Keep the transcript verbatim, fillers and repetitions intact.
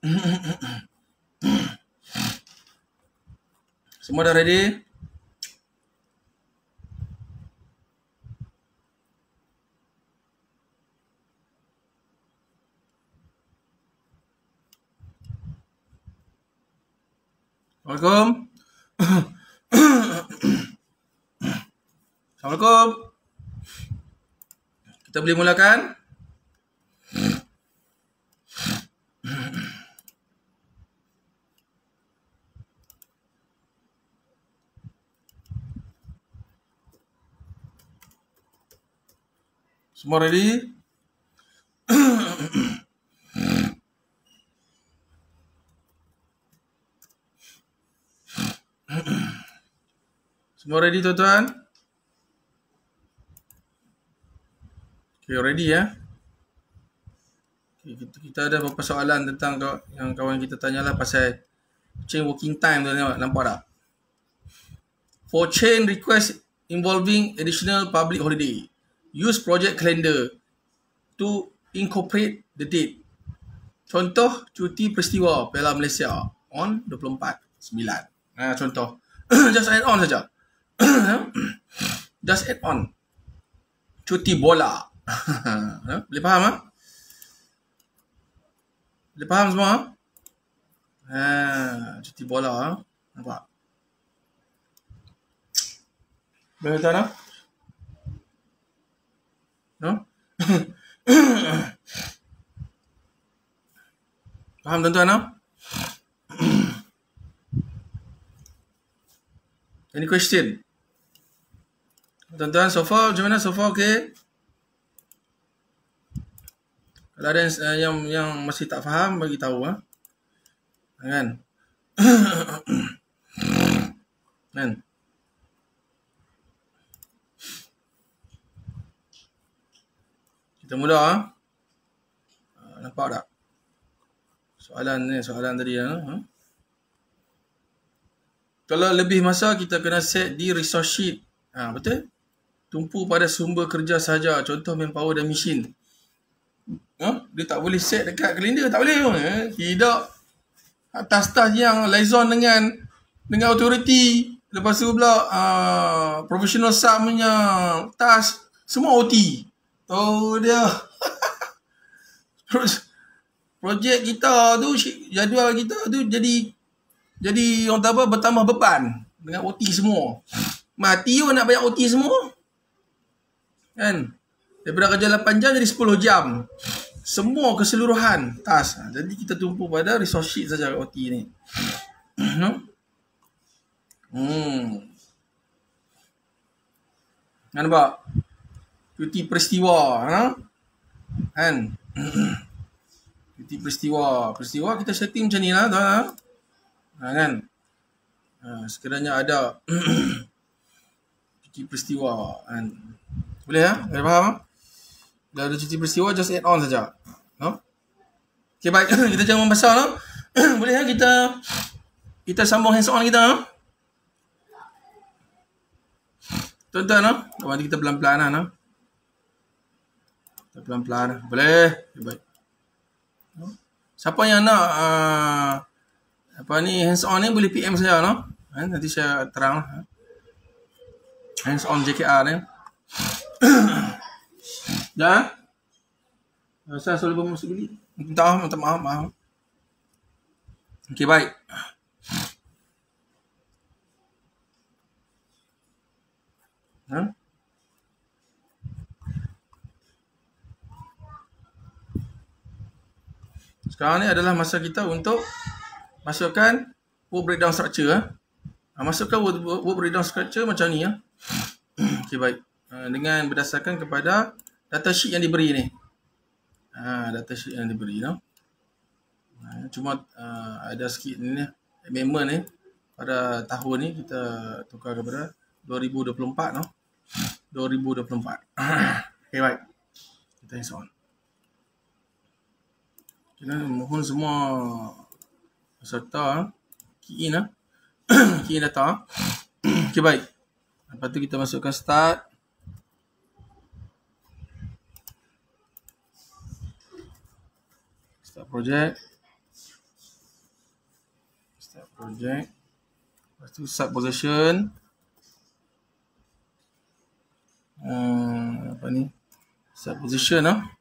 Semua dah ready? Assalamualaikum. Assalamualaikum. Kita boleh mulakan? Semua ready? Semua ready tuan-tuan? Okay, ready ya? Okay, kita, kita ada beberapa soalan tentang yang kawan kita tanyalah pasal chain working time tu, nampak tak? For chain request involving additional public holiday, use project calendar to incorporate the date. Contoh cuti peristiwa Piala Malaysia on dua puluh empat sembilan. Nah, contoh. Just add on saja. Just add on. Cuti bola. Boleh faham ah? Boleh faham semua? Ha, cuti bola ah. Nampak? Boleh tahu tak? No? Faham tuan-tuan ah? Any question? Tuan-tuan, so far macam mana? So far okay? Kalau ada yang, yang, yang masih tak faham, bagi tahu ah. Kan? Kan? Kita mula ah. Nampak tak? Soalan ni, soalan tadi ah. Ha? Kalau lebih masa, kita kena set di resource sheet. Ha, betul? Tumpu pada sumber kerja sahaja. Contoh manpower dan mesin. Ha? Dia tak boleh set dekat kalender. Tak boleh pun. Eh? Tidak. Tas-tas yang liaison dengan dengan authority. Lepas tu pula uh, professional staff punya tas. Semua O T. Oh dia. Projek kita tu, jadual kita tu jadi Jadi orang tak apa, bertambah beban dengan O T semua. Mati pun nak banyak O T semua. Kan? Daripada kerja lapan jam jadi sepuluh jam. Semua keseluruhan task. Jadi kita tumpu pada resource sheet saja O T ni. hmm. Nampak? Cuti peristiwa. Ha? Kan? Cuti peristiwa. Peristiwa kita setting macam ni lah. Tuan, ha? Ha, kan? Ha, sekiranya ada cuti peristiwa kan? Boleh ya? Boleh faham? Kalau ada cuti peristiwa, just add on saja. No? Okay, baik. Kita jangan membesar. No? Boleh ya? Kita kita sambung hands on kita. No? Tuan-tuan, no? Nanti kita pelan-pelan lah. No? Kita pelan-pelan. Boleh? Okay, baik. No? Siapa yang nak uh, apa ni hands on ni boleh P M saya no? Ha, nanti saya terang lah. Hands on J K R ni. Dah? Saya selalu bermusik beli. Minta maaf, minta maaf, maaf. Okey, baik. Ha? Sekarang ni adalah masa kita untuk masukkan work breakdown structure. Ha? Masukkan work, work breakdown structure macam ni. Ha? Okey, baik. Ha, dengan berdasarkan kepada data sheet yang diberi ni. Ha, data sheet yang diberi. No? Ha, cuma uh, ada sikit ni, amendment ni. Pada tahun ni kita tukar kepada dua ribu dua puluh empat. No? dua ribu dua puluh empat. Okey, baik. Kita hands on. Kita mohon semua peserta key in lah. Key in data. Okey, baik. Lepas tu kita masukkan start. Start project. Project. Lepas tu sub position. Hmm, apa ni? Sub position ah.